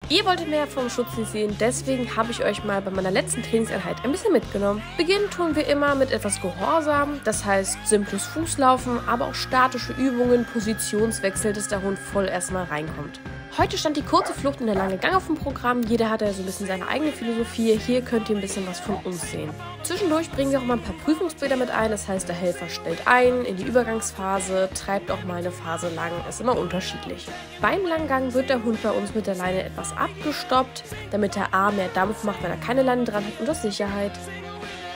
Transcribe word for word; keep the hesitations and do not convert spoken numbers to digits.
Ihr wolltet mehr vom Schutzi sehen, deswegen habe ich euch mal bei meiner letzten Trainingseinheit ein bisschen mitgenommen. Beginnen tun wir immer mit etwas Gehorsam, das heißt simples Fußlaufen, aber auch statische Übungen, Positionswechsel, dass der Hund voll erstmal reinkommt. Heute stand die kurze Flucht und der lange Gang auf dem Programm. Jeder hat ja so ein bisschen seine eigene Philosophie. Hier könnt ihr ein bisschen was von uns sehen. Zwischendurch bringen wir auch mal ein paar Prüfungsbilder mit ein. Das heißt, der Helfer stellt ein in die Übergangsphase, treibt auch mal eine Phase lang. Ist immer unterschiedlich. Beim Langgang wird der Hund bei uns mit der Leine etwas abgestoppt, damit der A mehr Dampf macht, wenn er keine Leine dran hat und aus Sicherheit.